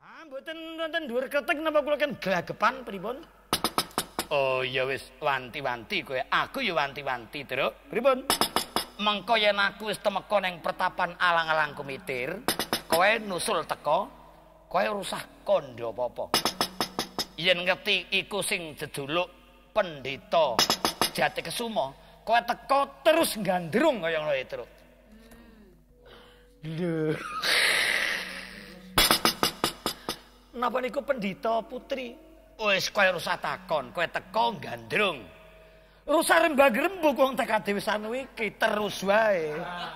Mboten wonten dhuwur kretek napa kula kan glagepan pripun? Oh ya wis wanti-wanti kowe. Aku ya wanti-wanti, Truk. Pripun? Mengko yen aku wis temeka ning pertapan alang-alang kumitir, kowe nusul teka, kowe rusah kandha apa-apa. Yen ngerti iku sing jejuluk Pendeta Jatikesuma, kowe teka terus gandrung kaya ngono Truk. Lho. Napa niku Pendeta Putri? Wis kowe rusah takon, kowe teka gandrung. Rusah rembag-rembug wong tekade wis anu iki terus wae.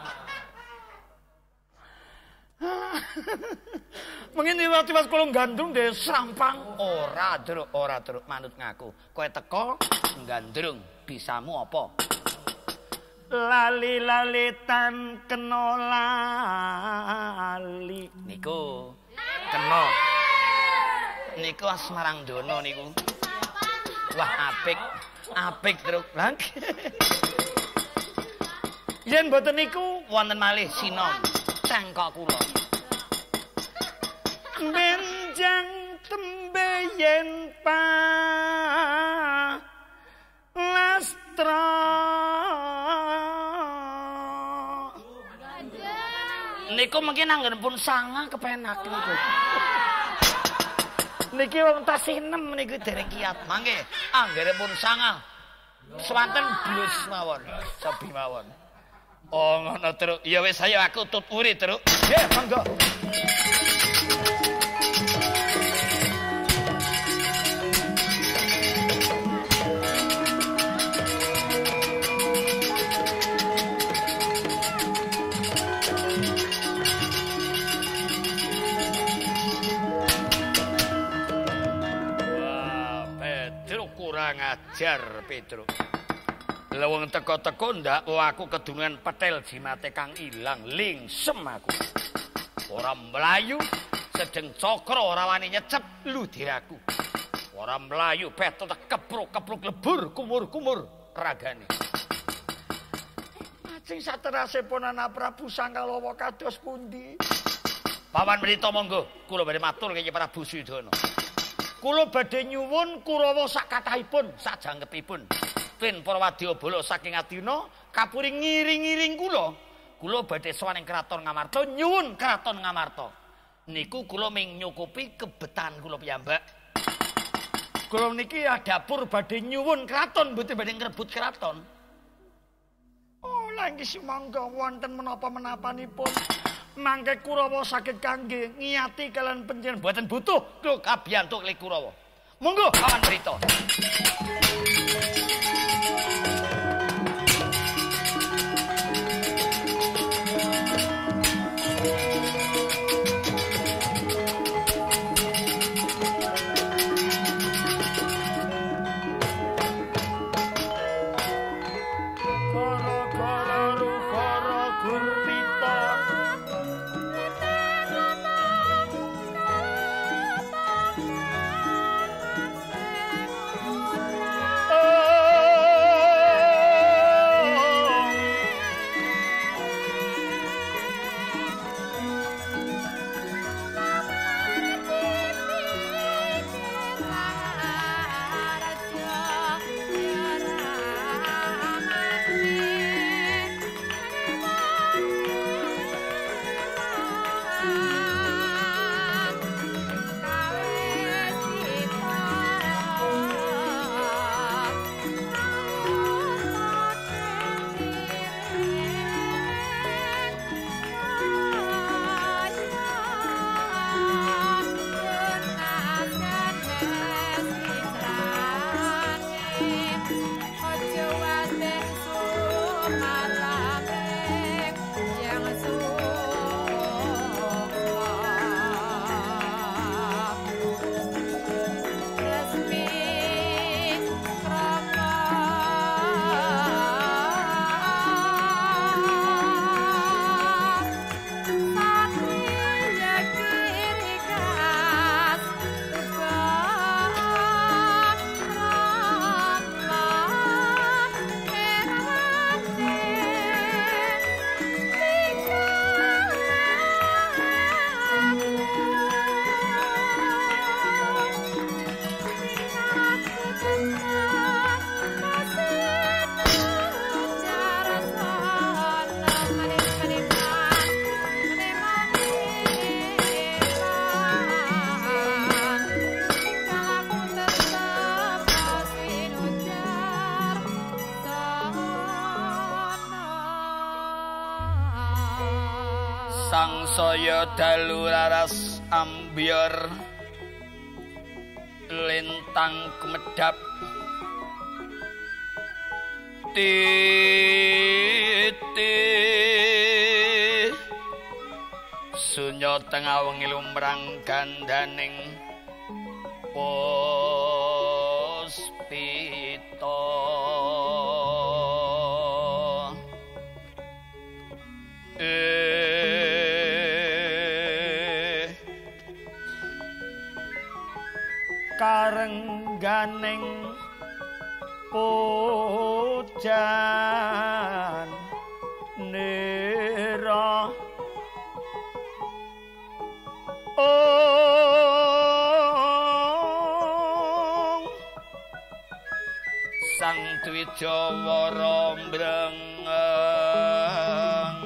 Mengene tiba-tiba kula gandrung dhewe srampang ora Truk manut ngaku. Kowe teka gandrung, bisamu apa? Lali-lalitan kena lali. Niku kena. Niku Asmarang Dono niku. Wah apik Truk. Yen mboten niku wonten malih sinom cengkok kula. Benjang tembe yen pa lastra. Niku mungkin anggen pun sanga kepenak niku. Niki wong tasih 6 niku dereng kiat. Mangke anggenipun sanga. Swanten blus mawon, sebi mawon. Oh ngono Truk. Ya wis ayo aku tuturi Truk. Nggih, monggo. Ngajar Petruk. Leweng teko-teko ndak aku kedunungan petel jimate kang ilang lingsem aku. Ora mlayu sedeng cokro ora wani nyecep ludhe aku. Ora mlayu petot kepruk-kepruk lebur kumur-kumur ragane. Ajeng saterase ponana Prabu Sangkalawa kados pundi? Pawan Brita monggo kula badhe matur kaya Prabu Sudana. Kula badhe nyuwun Kurawa sak kathahipun sajangkepipun. Pin para wadyabala saking Adina kapuring ngiring-ngiring kula badhe sowan ing Kraton Ngamarta nyuwun Kraton Ngamarta. Niku kula ming nyukupi kebetan kula piyambak. Kula niki dapur badhe nyuwun kraton mboten badhe ngrebut kraton. Oh, lagi sumangga wonten menapa-menapanipun. Mangke Kurawa saged kangge ngiyati kalian panjenengan boten butuh lho kabiyantuk li Kurawa. Monggo Pawan Brita. Saya dalu laras ambiar lintang kemedap titi sunyo tengah wengi lumrang gandaning puspita karengganing pujan nira sang Twijawara mbrengeng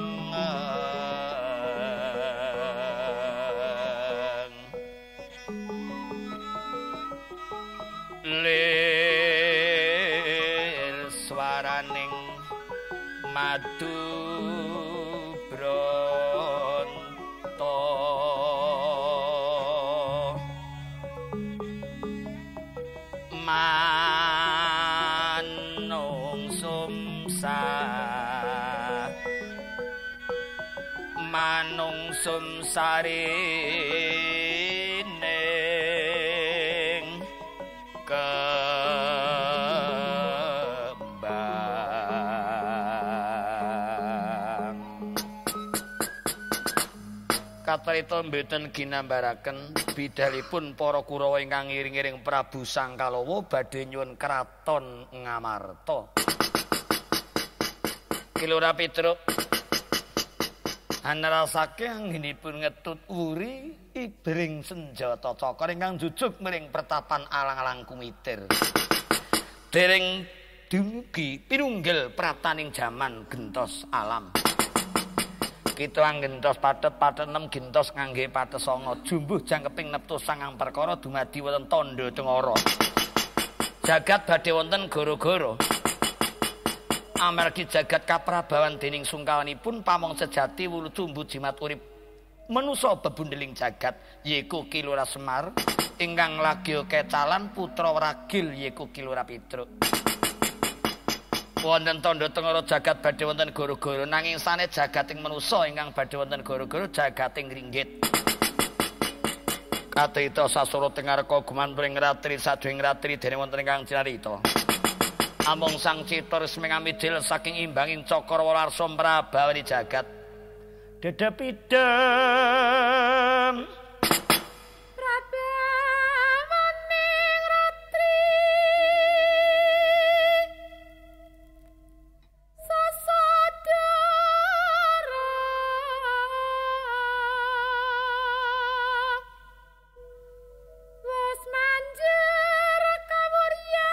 lir swaraning madu bronto manung sumsarining kembang katrita mboten ginambaraken bidalipun para Kurawa ingkang ngiring-iring Prabu Sangkalawa badhe nyuwun kraton Ngamarta. Kilora Pitruk anrasake anggenipun ngetut wuri ibring senjata cakar ingkang jujuk miring pertapan alang-alang kumitir. Dereng dumugi pinunggil prataning jaman gentos alam. Kita anggentos pathet-pathet 6 gentos ngangge pathet 9 jumbuh jangkeping neptu sangang perkara dumadi wonten tandha tengara. Jagat badhe wonten gara-gara. Amargi jagat kaprabawan dening sungkawanipun pamong sejati wulu tumbuh jimat urip manusa bebundeling jagat yaiku Kilora Semar ingkang lagya kecalan putra ragil yaiku Kilora Pitruk. Wonten tandha tengara jagat badhe wonten gara-gara nanging sanes jagating manusa ingkang badhe wonten gara-gara jagating ringgit. Katrita sasara tengareka gumantung ratri sadhing ratri dene wonten ingkang cinarita. Among sang cita resmi ngamidil saking imbanging Cakrawala Prabawani jagat. Dedepidem Prabawaning ratri sasadara wis manjer kawuryan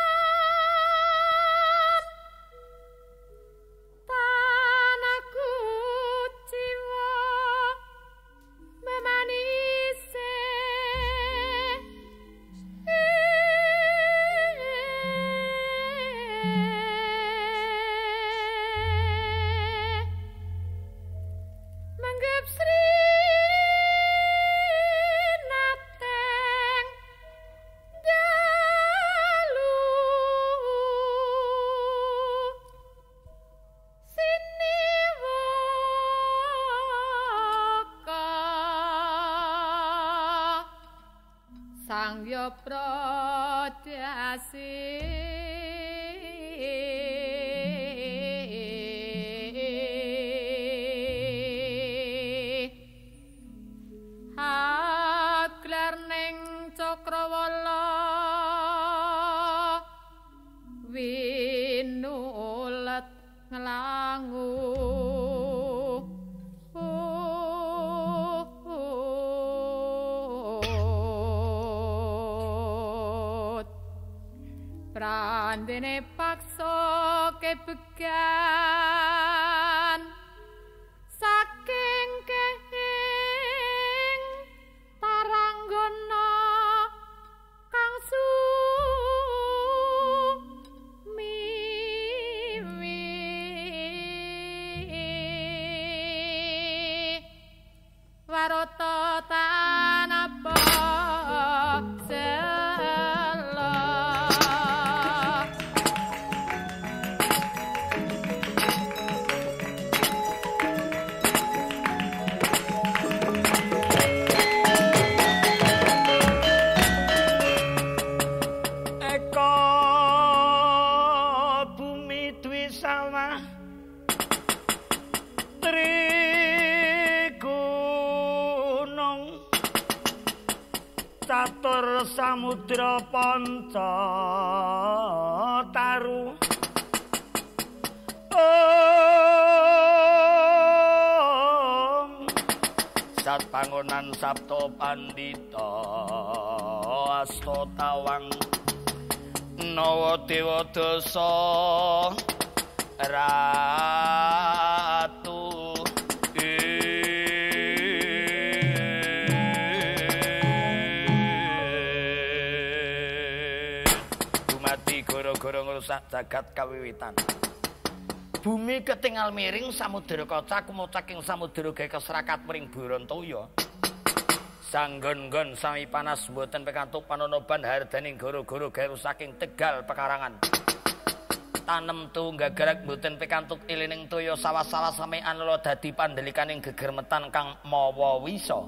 Sangya Pradasi Aglar ning Cakrawala winulet nglangu Prandene paksa kebegan saking kehing paranggana kang sumiwi catur samudra panca taru sat pangonan sabto pandita asta tawang nawa dewa dasa ratu dumadi gara-gara ngrusak jagat kawiwitan bumi ketingal miring samudra kaca kumocak ing samudra gawe keserakat mring Barantaya sanggon-gon sami panas mboten pikantuk panonoban hardaning gara-gara gawe saking Tegal pekarangan tanem tunggagarak mboten pikantuk ilining toya sawah-sawah samean lo dadi pandhelikaning gegermetan kang mawa wisa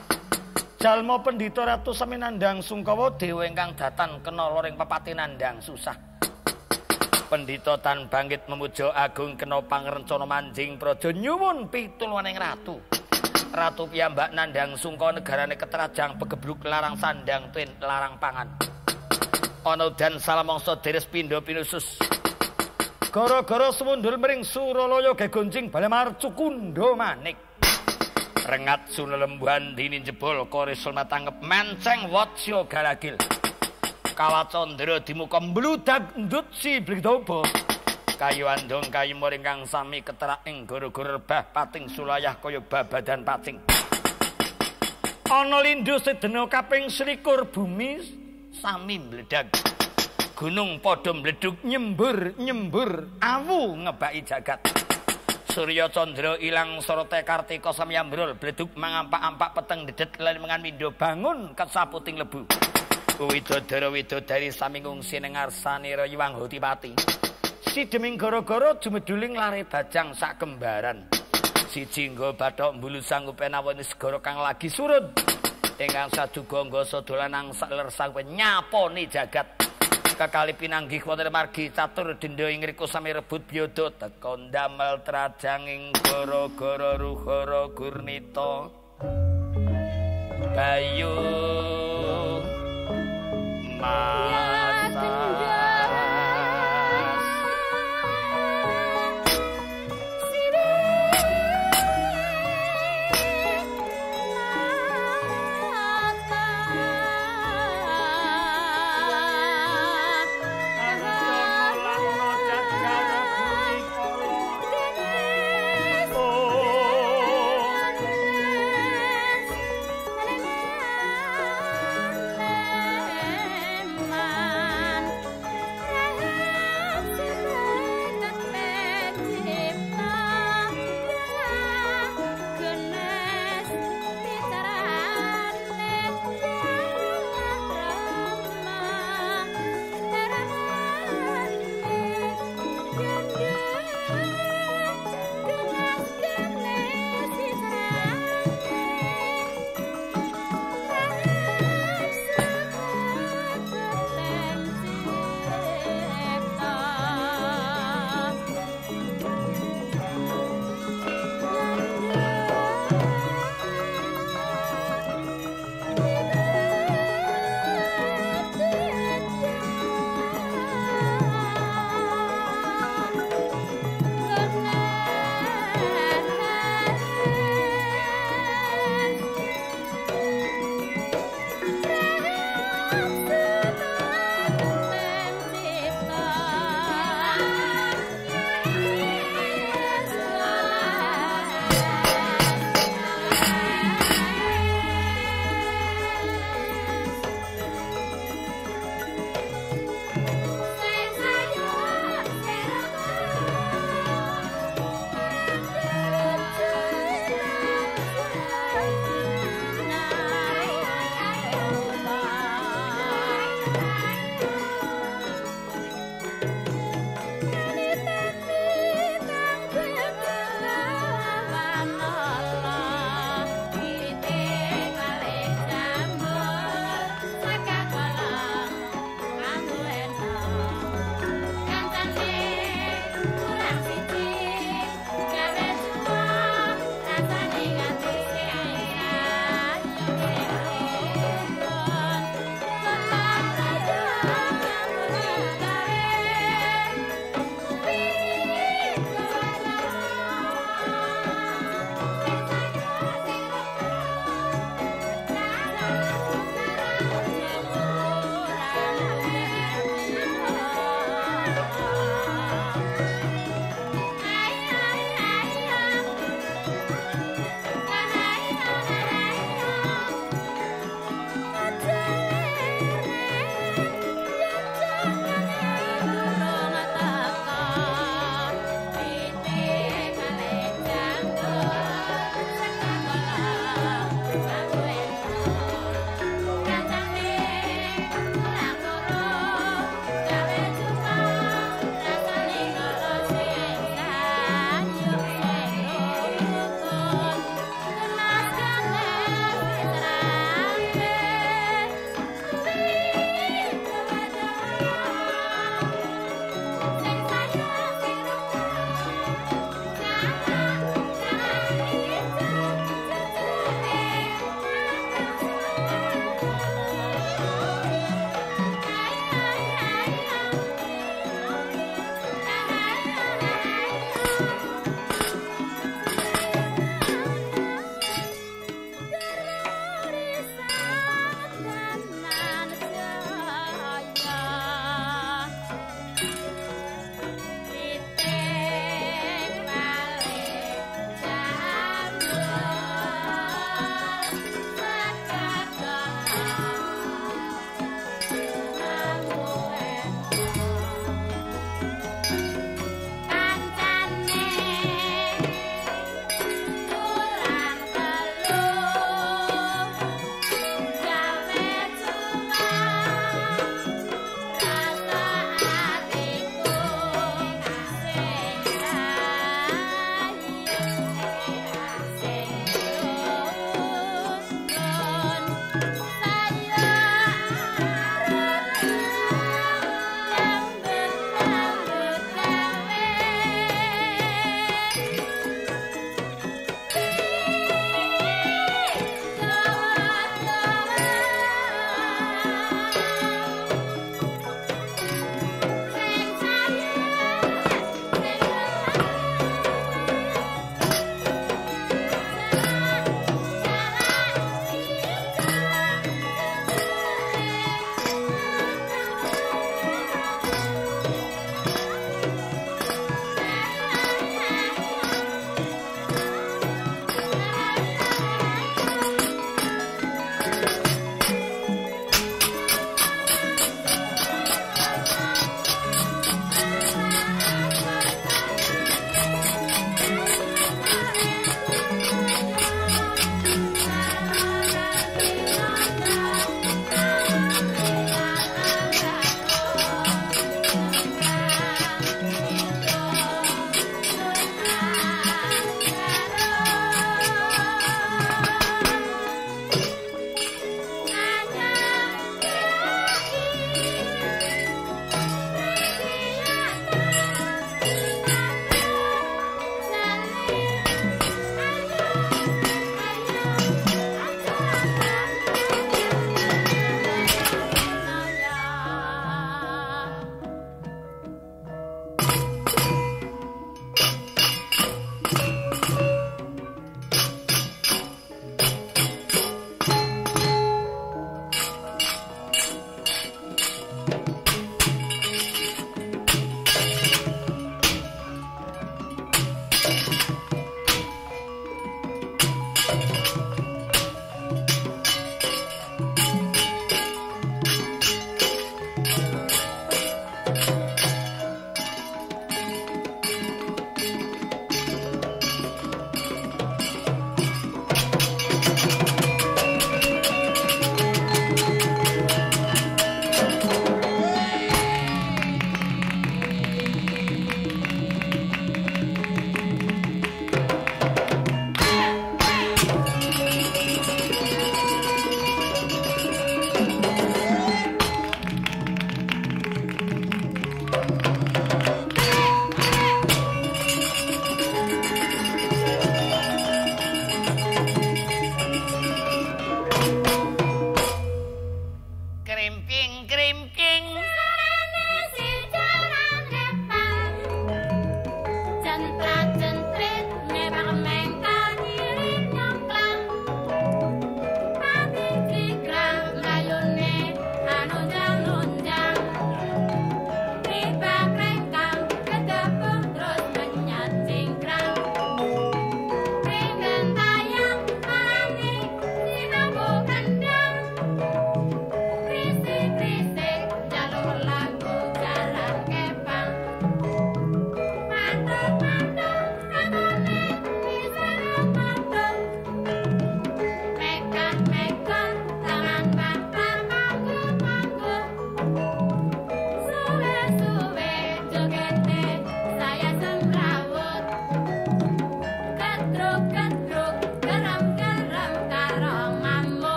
jalma pendhita ratu sami nandhang sungkawa dewa ingkang datan kena loring pepati nandhang susah pendhita tan bangkit memuja agung kena pangrencana manjing praja nyuwun pitulunganing ratu ratu piyambak nandhang sungka negarane ketrajang pegebluk larang sandang twin larang pangan ana dan salamangsa deres pindha pinusus gara-gara semundul mring Suralaya gegonjing Balemarcu Kundha Manik rengat sunelembuhan dini jebol korisul matangep menceng watsya galagil Kalacandra di muka mbludak ndut si Bligdaba kayu andong kayu moring kang sami keterak ing gara-gara rebah pating sulayah kaya babadan pacing ana lindhu sedina kaping 21 bumi sami mbledag gunung padha mbledug nyembur awu ngebaki jagat Surya Candra ilang sorate Kartika samyambrul bledug mangampak-ampak peteng dedet lan mengan mindo bangun kesaputing lebu Widodara widodari sami ngungsi ning ngarsane Hyang Hotipati. Sideming gara-gara jumeduling lare bajang sak kembaran. Siji nggo bathok mbulu sanggup enaweni segara kang lagi surut. Ingkang saduga nggoso dolanan sakler sanggup nyaponi jagat. Kekali pinanggih wonten margi catur denda ing riku sami rebut biyada teka ndamel trajanging gara-gara ruhara gurnita. Bayu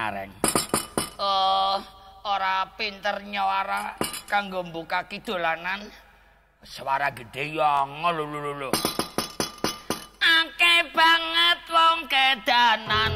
areng. Ora pinter nyawara kanggo mbukaki dolanan. Suara gede ya lho. Akeh banget wong kedanan.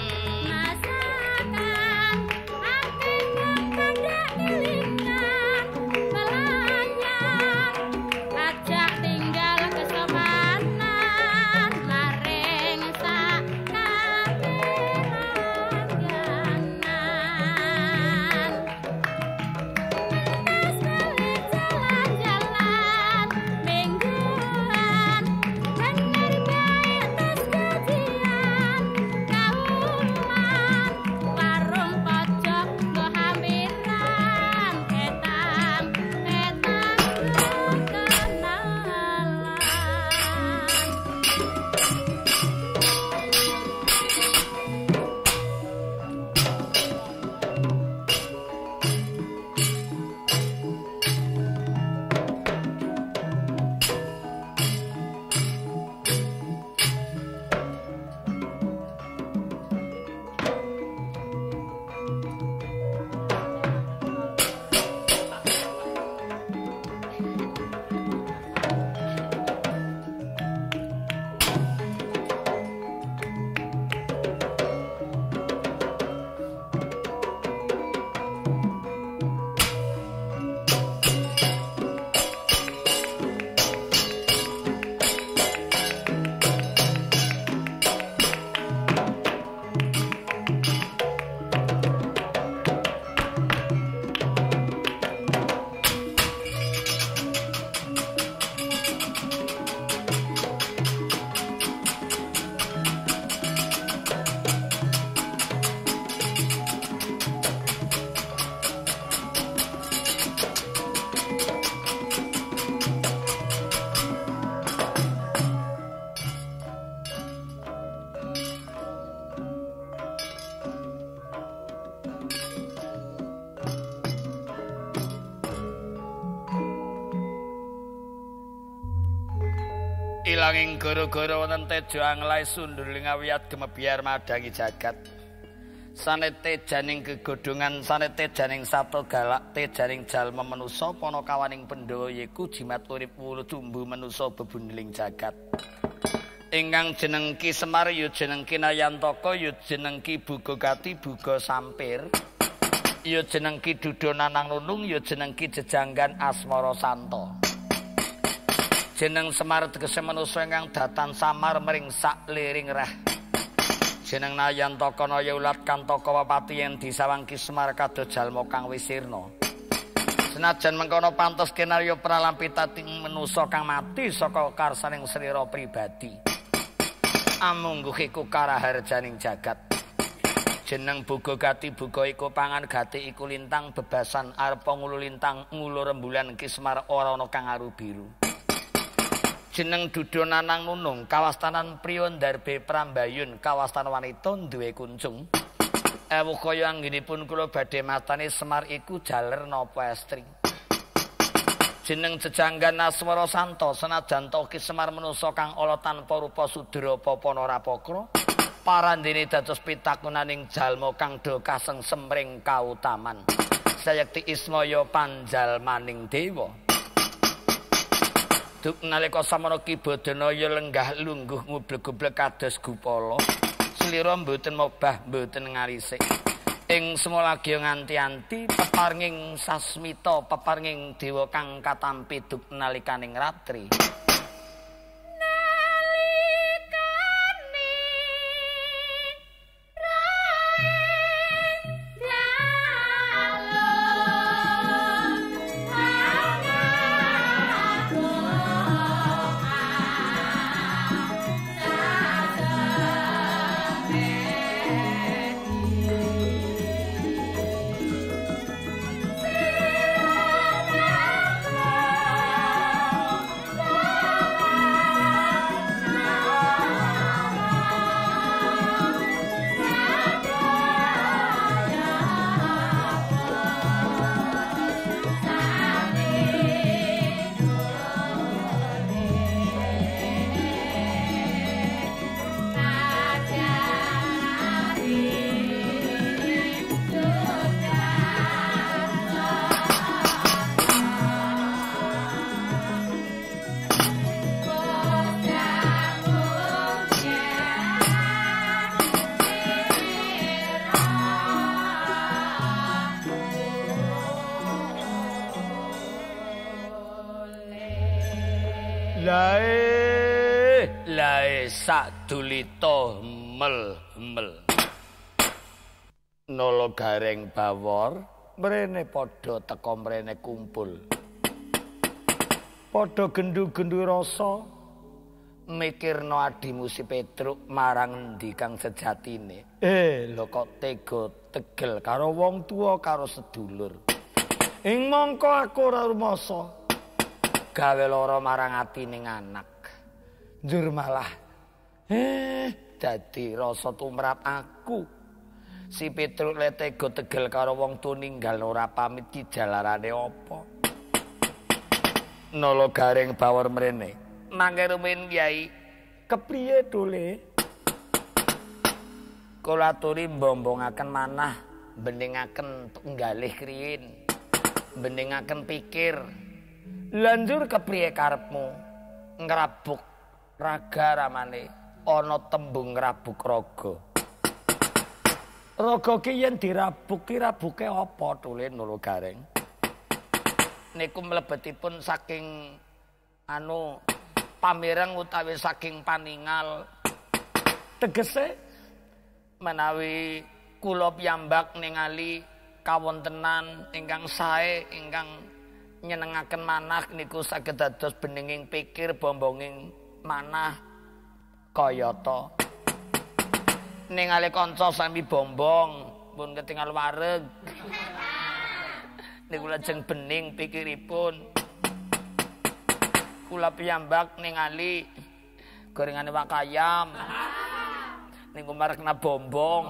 Ilanging gara-gara wonten tejo anglai sundul ngawiyat gemebiar madangi jagat. Sanet tejaning gegodhongan sanet tejaning sato galak tejaning jalma manusa panakawaning Pandhawa yiku jimat urip wulu tumbu manusa bebundeling jagat. Ingkang jeneng Ki Semar ya jeneng Ki Nayantaka ya jeneng Ki Bugakati Buga Sampir. Ya jeneng Ki Dudonanang Nunung ya jeneng Ki Jejanggan Asmara Santa. Jeneng Semar tegese manusa ingkang datan samar mring sak liring rah. Jeneng Nayantaka naya ulat Kantaka Wapati yen disawang Ki Semar kados jalma kang wis sirna. Senajan mengkono pantes kinarya pralampitating manusa kang mati saka karsaning srira pribadi. Amungguh iku karaharjaning jagat. Jeneng Bugakati Buga iku pangan gati iku lintang bebasan arepa ngulu lintang ngulu rembulan Ki Semar ora ana kang aru biru. Jeneng Dudonanang Nunung kawastanan priya ndarbe Prambayun kawastan wanita duwe kuncung. Ewu kaya anggenipun kula badhe matani Semar iku jaler napa estri. Jeneng Jejanggan Asmara Santa senajan Ki Semar manusa kang ala tanpa rupa sudra apa narapakra parandene dados pitakunaning jalma kang do kasengsem ring kautaman. Sayekti Ismaya panjalmaning dewa. Duk nalika samana Ki Badanaya lenggah lungguh ngublek-gublek kados gupala. Slira mboten mobah mboten ngarisik. Ing semolagya nganti-anti peparinging sasmita peparinging dewa kang katampi duk nalikaning ratri. lae sadulita mel. Nala Gareng Bawor mrene padha teka mrene kumpul. Padha gendu-gendu rasa mikirno adimu si Petruk marang endi kang sejatine. Lho kok tega tegel karo wong tua karo sedulur. Ing mangka aku ora rumasa gawe lara marang atining anak. Njur malah dadi rasa tumrap aku. Si Petruk le tega tegel karo wong tuwa ninggal ora pamit ki jalarane apa. Nala Gareng Bawor mrene. Mangke rumiyin Kyai, kepriye dole? Kula aturi mbombongaken manah, beningaken penggalih kriyin, beningaken pikir. Lanjur kepriye karepmu? Ngrabuk raga ramane, ana tembung ngrabuk raga. Raga ki yen dirabuk ki rabuke apa dole Nala Gareng? Niku mlebetipun saking pamireng utawi saking paningal. Tegese menawi kula piyambak ningali kawontenan ingkang sae ingkang nyenengaken manah niku saged dados beninging pikir bombonging manah kayata ningali kanca sami bombong pun ketingal wareg niku lajeng bening pikiripun. Kula piyambak ningali gorengane wakayam niku marekna bombong.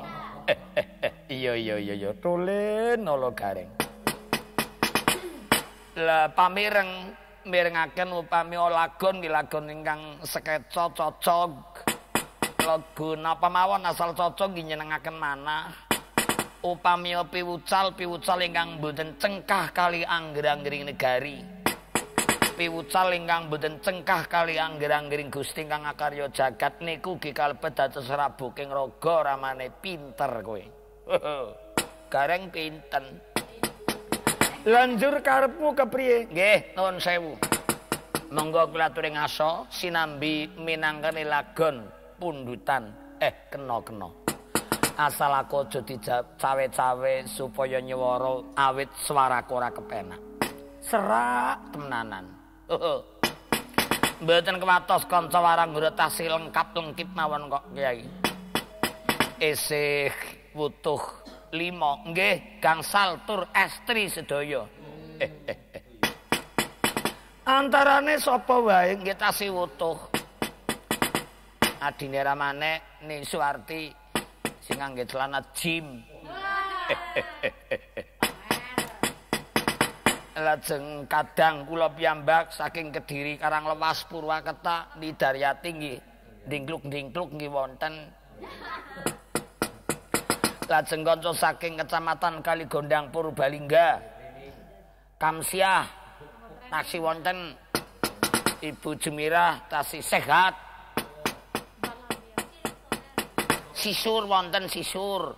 Iya tulen Nala Gareng. Lah pamireng mirengaken upami lagon ki lagon ingkang sekeca cocog. Lagu napa mawon asal cocog nyenengaken manah. Upami piwucal ingkang boten cengkah kali angger-anggering negari. Piwucal ingkang boten cengkah kali angger-anggering Gusti ingkang akarya jagat niku ugi kalebet dados rabuking raga ramane pinter kowe. Gareng pinten. Lanjur karepmu kepriye? Nggih, nuwun sewu. Monggo kula aturi ngaso sinambi minangkani lagon pundutan. Kena. Asal aku aja dicawe-cawe supaya nyewara awit swaraku ora kepenak. Serak temenanan. Mboten kewatos kanca waranggara tasih lengkap-lengkip mawon kok Kyai. Isih wutuh 5 nggih gangsal tur estri sedaya. Antarane sapa wae nggih tasih wutuh. Adine ramane Ning Suwarti sing ngangge celana jim. Lajeng kadang kula piyambak saking Kediri Karanglewas Purwakerta Nidaryati nggih dingkluk-dingkluk nggih wonten. Lajeng kanca saking Kecamatan Kaligondang Purbalingga Kamsiah taksih wonten Ibu Jemirah tasih sehat. Sisur wonten sisur.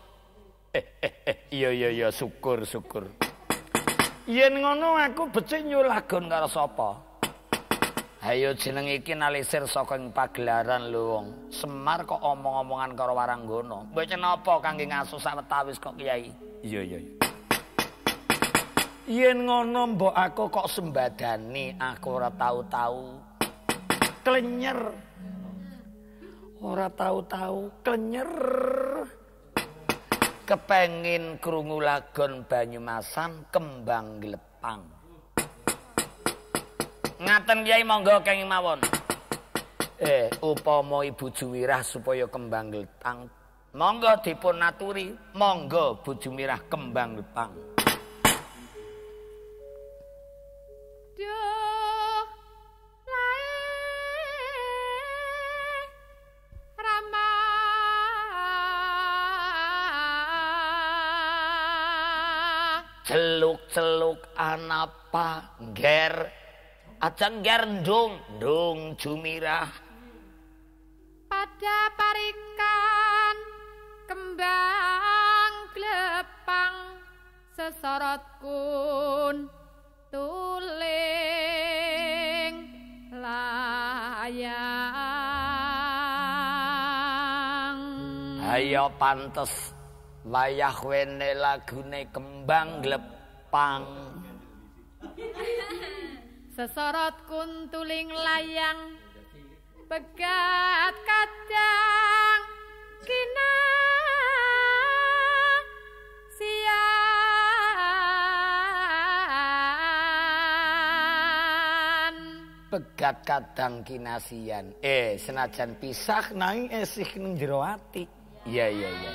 Iya syukur. Yen ngono aku becik nyulagon karo sapa? Ayo jeneng iki nalisir saka pagelaran lho wong. Semar kok omong-omongan karo Waranggana. Mboten napa kangge ngaso sawetawis kok Kyai. Iya. Yen ngono mbok aku kok sembadani aku ora tahu-tahu. Klenyer. Ora tahu-tahu klenyer. Kepengin krungu lagon Banyumasan kembang glepang. Ngaten Kyai monggo kenging mawon. Upama Ibu Jumirah supaya kembang glepang, monggo dipun aturi, monggo Bu Jumirah kembang glepang. Celuk-celuk anapa nger aja nger ndung Jumirah pada parikan kembang glepang sesorot kun tuling lah Ayo pantes wayah wene lagune kembang glepang. Sesorot kuntuling layang pegat kadang kina sian Pegat kadang kinasian. Senajan pisah nanging esih ning jero ati. Iya.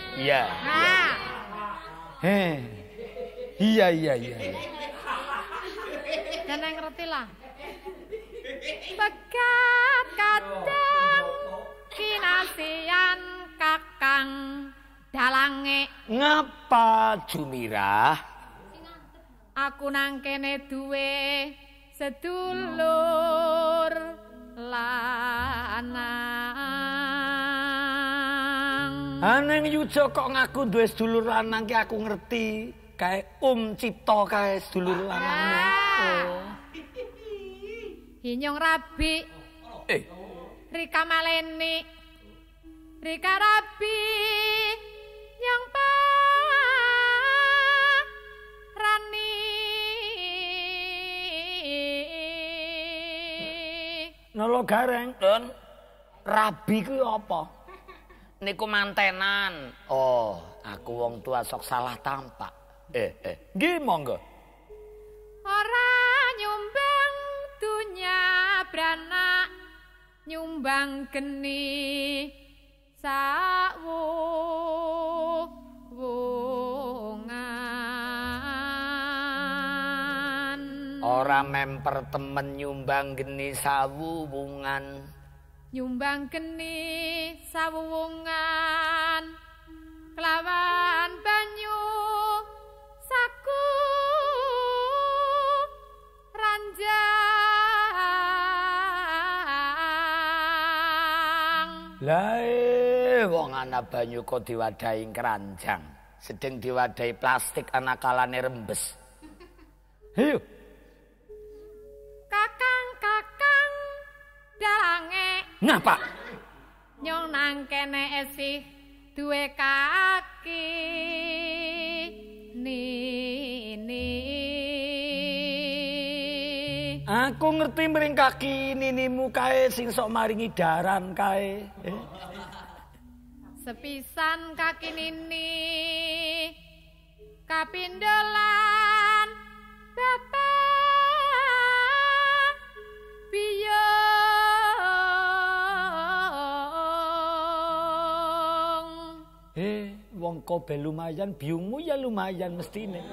Iya. Dan yang ngerti lah. Pegat kadang kinasian kakang dalange. Ngapa Jumirah? Aku nang kene duwe sedulur lanang. Aneng Yujo kok ngaku duwe sedulur lanang ki aku ngerti. Kae Cipto kae sedulur lanangmu. Hinyong Rabi. Rika Maleni. Rika Rabi. Nyong Rani. Nolo gareng, Don. Rabi ku apa? Niku mantenan. Oh, aku wong tua sok salah tampak. Nggih monggo. Ora nyumbang dunya brana nyumbang geni sawungan. Ora memper temen nyumbang geni sawungan. Nyumbang geni sawungan kelawan banyu saku ranjang. Lah wong ana banyu kok diwadahi keranjang. Sedeng diwadahi plastik ana kalane rembes. Ayo. Kakang dalange. Ngapa? Nyong nang kene esih duwe kaki nini. Aku ngerti mring kaki ninimu kae sing sok maringi daran kae. Sepisan kaki nini kapindolan bapak biyong. Wong kobe lumayan, biungmu ya lumayan mestine.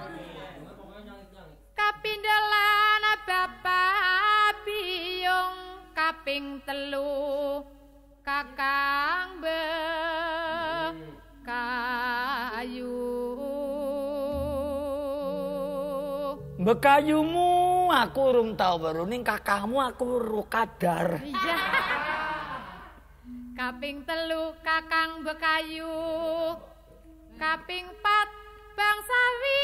Kapindolan bapak biyong kaping telu kakang bekayu. Bekayumu aku urung tau baru ning kakahmu aku ru kadar. Iya. Kaping telu kakang bekayu. Kaping 4 bangsawi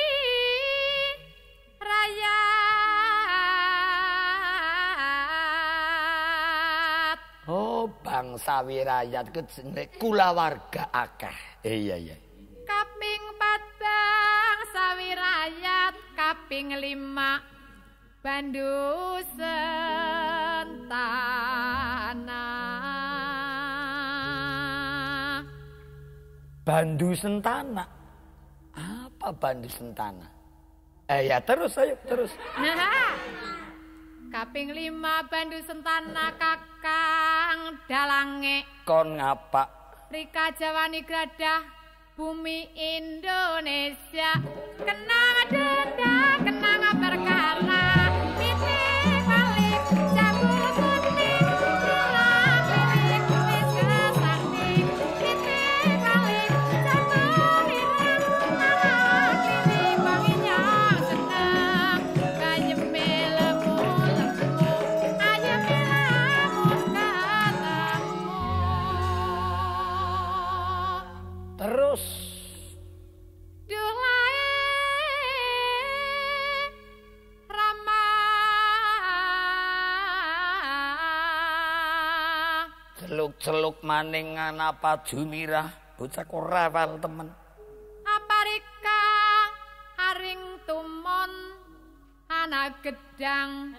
rayat. Oh, bangsawi rakyat ku jenenge kulawarga akeh. Iya. Kaping 4 bangsawi rakyat, kaping 5 Bandu Sentana. Bandu Sentana. Apa Bandu Sentana? Ya terus ayo terus. Nah, kaping 5 Bandu Sentana kakang dalange. Kon ngapa? Rika Jawani gradah bumi Indonesia. Kenang denda, kenang perkara. Pitik balik jabul kuning. Tulang pitik kumis kesakti. Pitik balik jabul ireng. Anak ini banginya seneng. Kayeme lemu-lemu. Ayeme lamun ketemu. Terus Duh lae Celuk-celuk maning apa Jumirah, bocah kok rewel temen. Aparika haring tumon ana gedang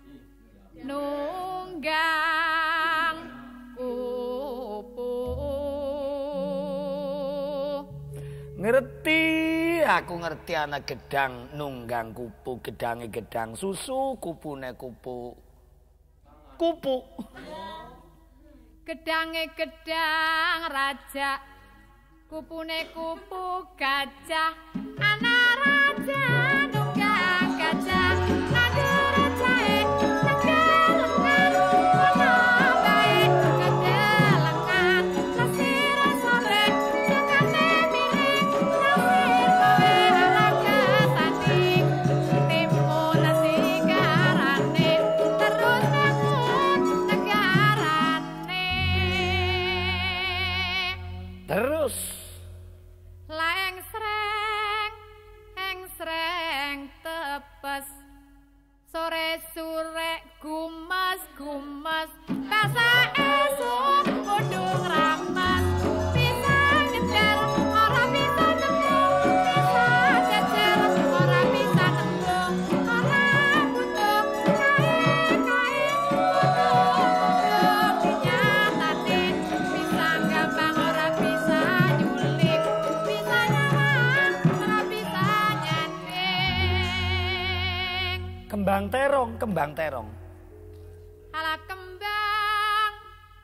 nunggang kupu. Ngerti, aku ngerti ana gedang nunggang kupu, gedange gedang susu, kupune kupu. Kupu. Gedange gedang raja, kupune kupu gajah, ana raja nunggang gajah, nandur jahe kedelengan, ana bae kedelengan, lasir sore cekane miring, lasir kowe alaga tanding, timmu nasi garane, terus bangun negarane. Terus engsreng tepes sore surek gumas basa esuk kudung ramas bisa ngejar ora bisa tembung bisa jejer ora bisa tembung ora butuh kae butuh nyatane bisa gampang ora bisa nyulik bisa nyawang ora bisa nyanding. kembang terong. Ala kembang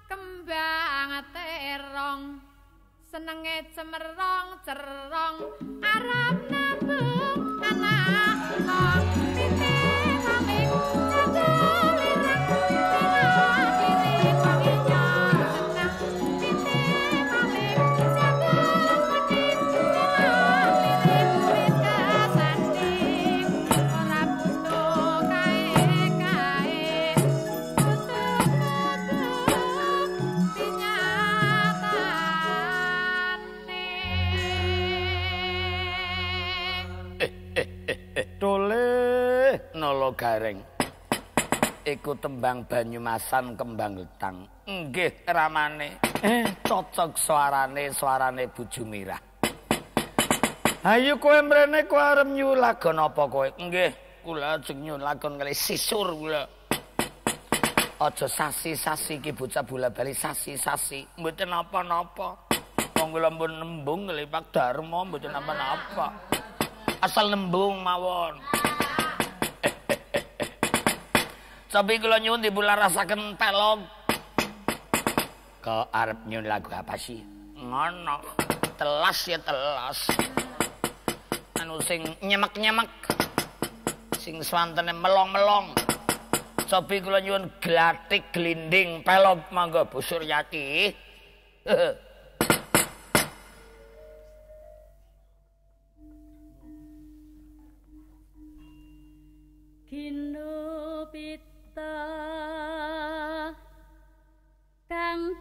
terong senenge cemerong cerong arep nambung anak wong titik paling jadul ireng diri wong inyor seneng titik paling jadul medit lirik wis kasanding ora butuh kae Doleh nolo gareng. Iku tembang Banyumasan kembang getang. Nggih ramane. Cocok suarane Bu Jumirah. Ayo kowe mrene kowe arep nyulagon apa kowe? Nggih, kula ajeng nyulagon kali sisur kula. Aja sasi-sasi iki bocah bola-bali sasi-sasi. Mboten napa-napa. Wong kula pun nembung ngelipak Darma mboten napa-napa. Asal nembung mawon. Tapi kula nyuwun dipularasaken pelog. Kok arep nyuwun lagu apa sih? Ngono. Telas ya telas. Anu sing nyemek-nyemek. Sing swantene melong-melong. Sopi kula nyuwun glatik glinding pelog mangga Bu Suryati. Gino pita kang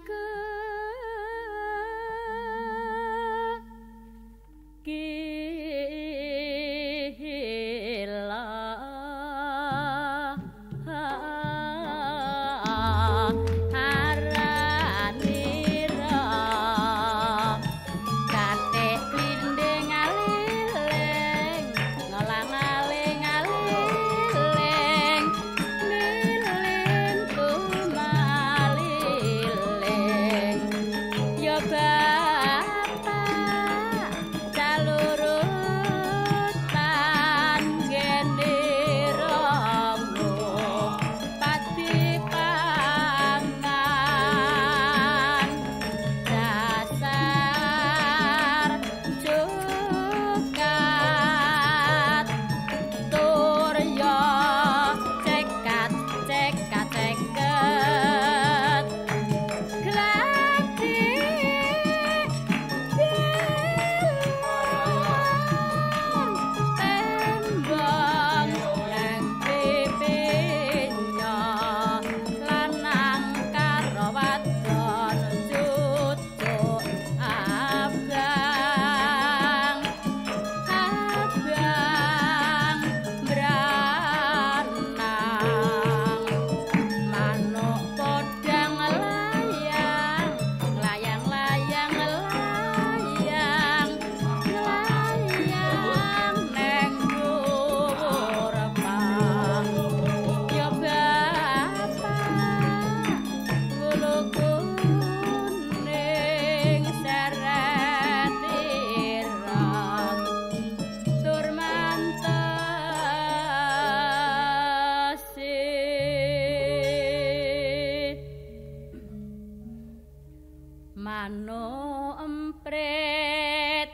mano emprit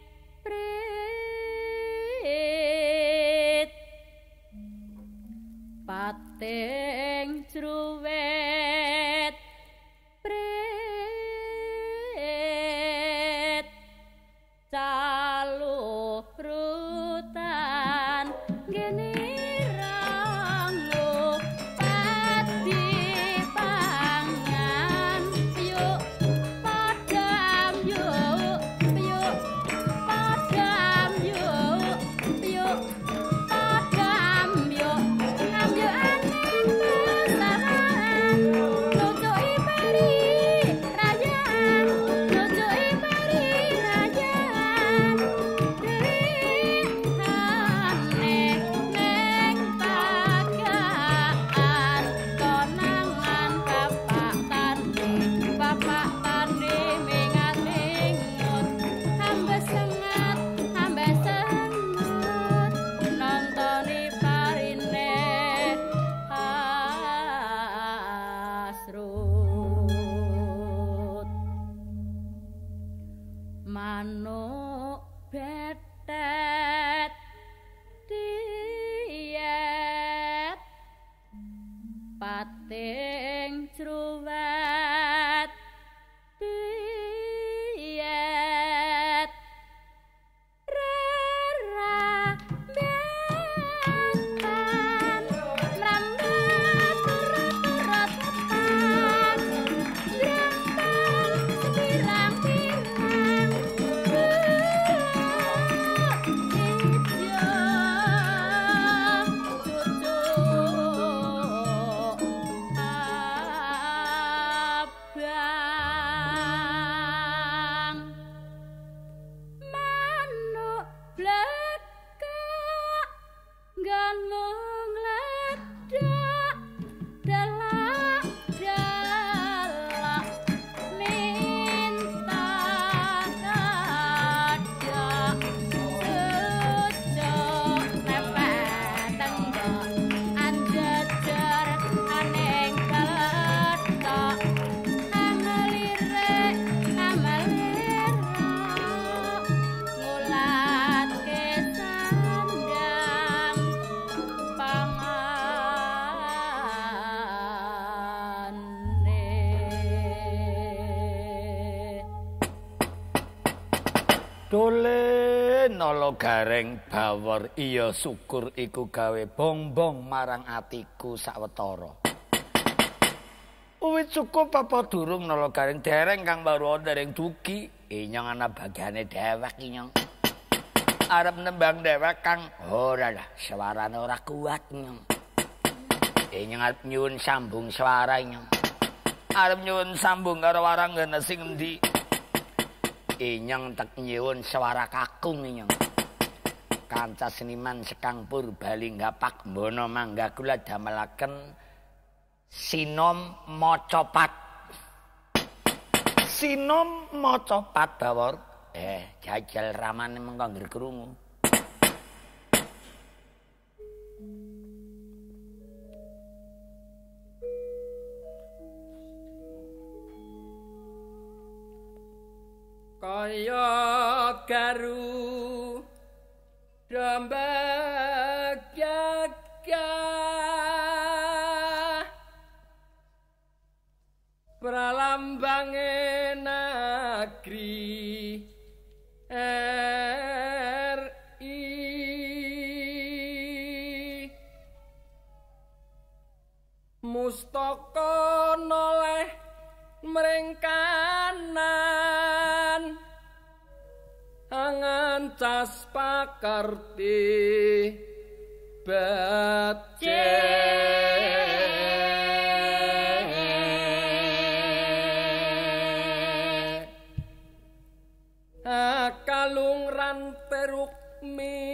prit pating jruwet prit calu rutan geni rangu padi pangan yuk padam yuk yuk padam yuk yuk padam yuk amyo aneng pasaran nuju iperi rayaan nuju iperi rayaan dirihane neng pagaan konangan bapak tani mingat mingut hamba sengat nontoni parine asrut manuk betet diet pating jruwet diet rera betan mrambat rata-ratan grambang sepirang-pirang abang manuk blekak nganggung ledak dalak minta dadak sejak nepet tenggok anjejer aneng keletok amelirek ngulat ke sandang pangane Dole nala gareng bawor iya syukur iku gawe bongbong marang atiku sawetara. Uwit cukup apa durung nala gareng dereng kang baru dereng dugi inyong ana bagiane dewek inyong. Arep nembang dewek kang ora lah suarane ora kuat inyong. Inyong arep nyuwun sambung suara inyong. Arep nyuwun sambung karo waranggana sing endi? Inyong tek nyuwun suara kakung inyong. Kanca seniman Sekang Purbalingga Pak Mbono mangga kula damelaken sinom mocopat. Sinom mocopat bawor. Jajal ramane mengko ngger krungu. Kaya garu rambak gagah pralambange negeri RI mustaka noleh mring kanan angan cas pakarti kalung ranterukmi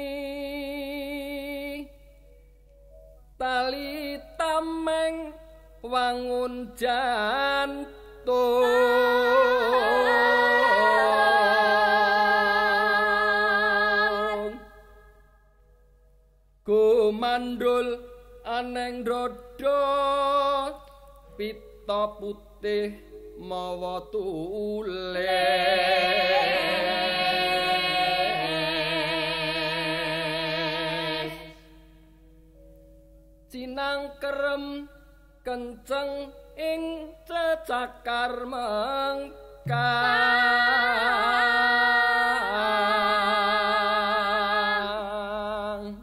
tali tameng wangun jantung kumandul aneng dodo pita putih mawa tules cinangkerem kenceng ing cecakar mengkang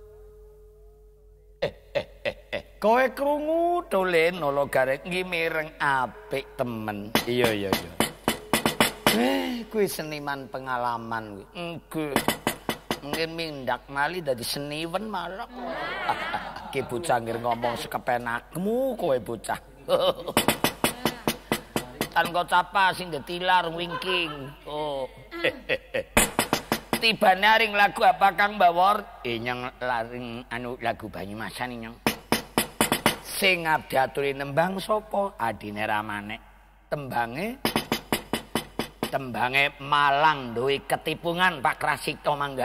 kowe krungu dolen nolo garek nggih mireng apik temen. Iya. Kuwi seniman pengalaman kuwi. Nggih. Mungkin mindak mali dadi seniwen malah. Ki bocah ngir ngomong sekepenakmu kowe bocah. Tan kok capa sing detilar wingking. Oh. Tibane aring lagu apa Kang Bawor? Nyang laring anu lagu Banyumasan nyang. Sing diaturi nembang sapa? Adine Ramanek. Tembange Malang duwe ketipungan Pak Krasikto mangga.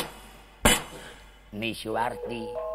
Nisuwarti.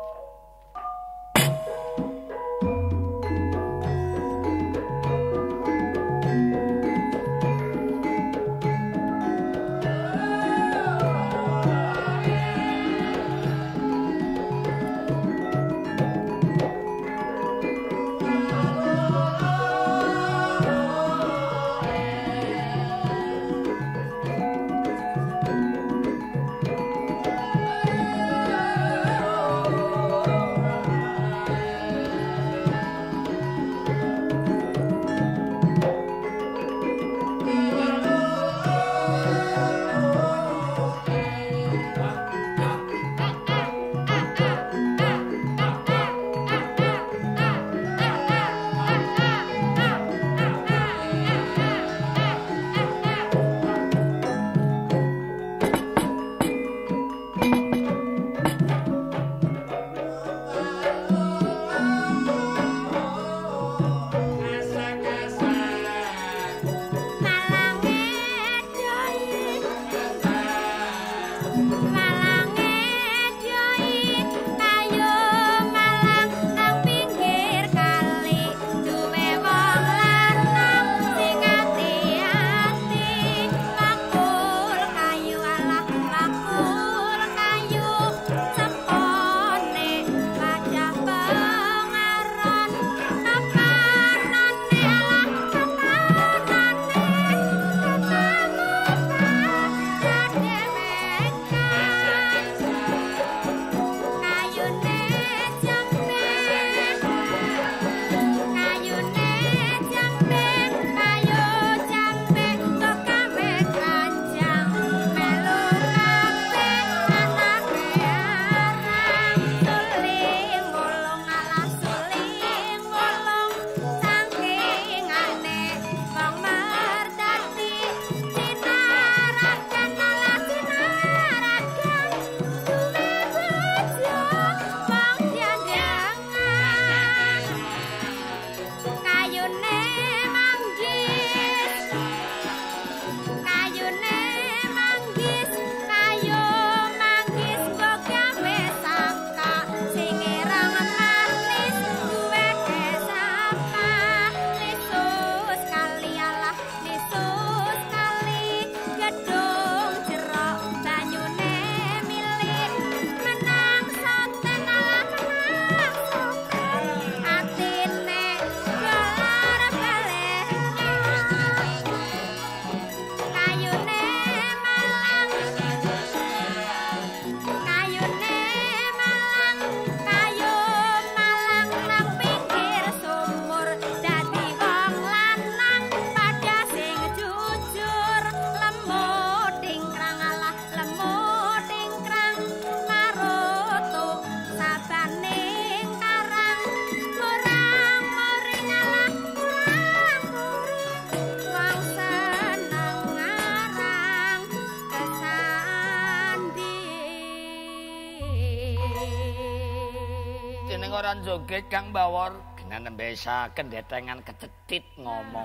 Ora joget Kang Bawor, genan mbesaken detengan kecetit ngomong.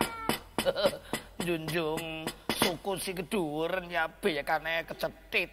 Junjung suku si kedhuwur nyabekane kecetit.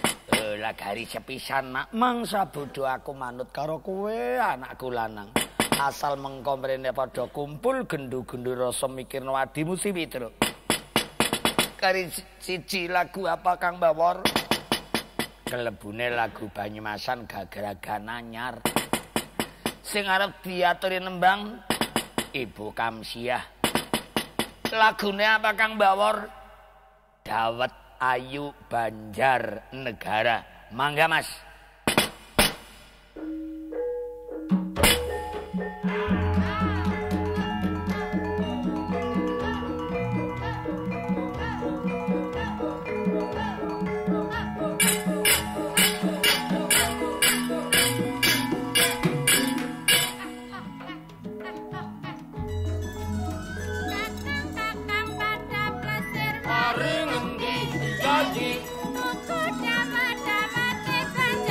Lah gari sepisan mak mangsa bodho aku manut karo kowe anakku lanang. Asal mengko mrene padha kumpul gendu-gendu rasa mikirno adimu si Witro. Kari siji lagu apa Kang Bawor? Kelebune lagu Banyumasan Gagaragan Anyar. Sing arep diaturi nembang Ibu Kamsiah. Lagune apa Kang Bawor? Dawet Ayu Banjar Negara. Mangga Mas. Thank you.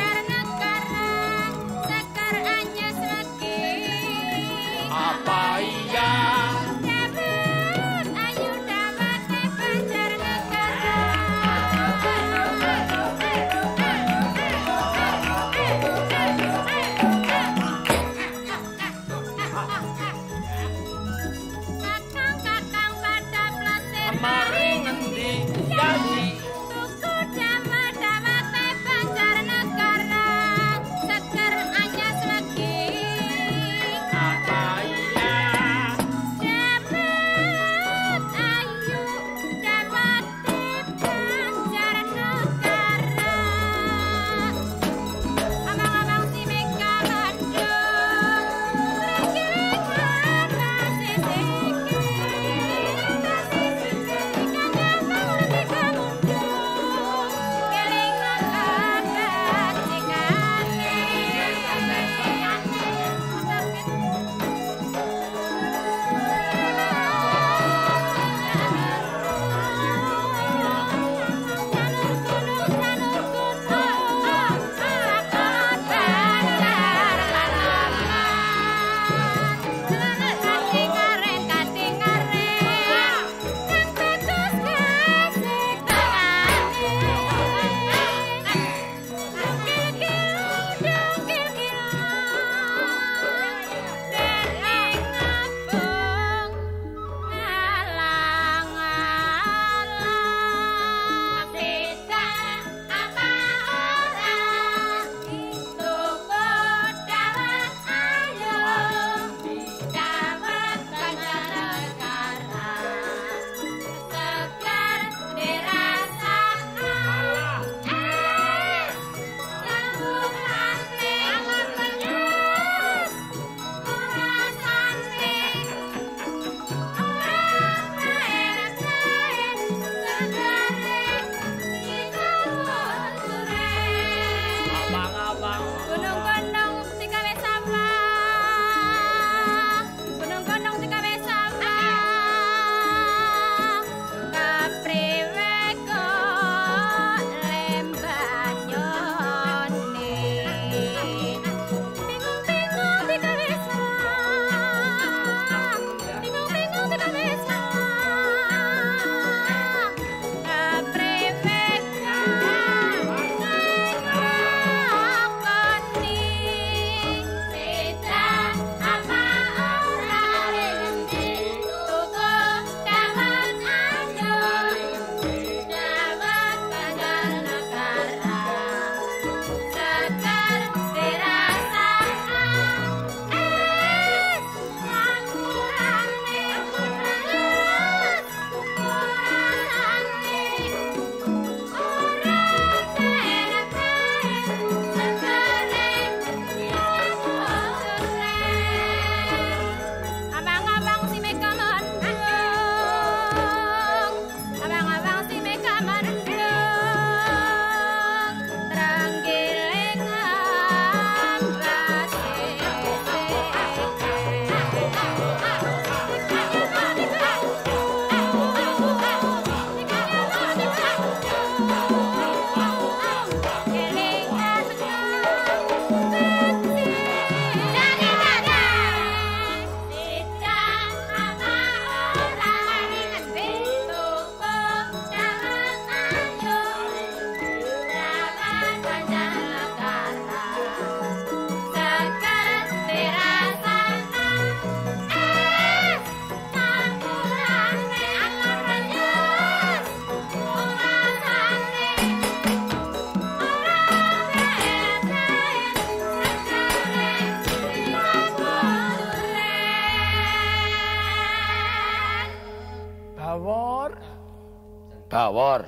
Bawor.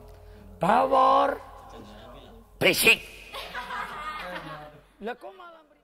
Bawor. Berisik. Lah kok malah